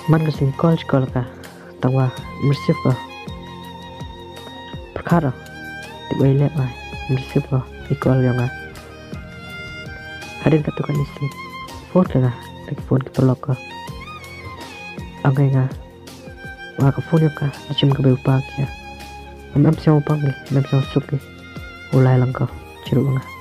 man kasing call ka tangwa mersip ka perkara tiba ile mai mersip ka ikol yang hadir katukan isi phone ka phone kita lock ka angay nga wala ka phone ka achim ka beupag ya am siya upang am siya suki ulay lang ka ciro nga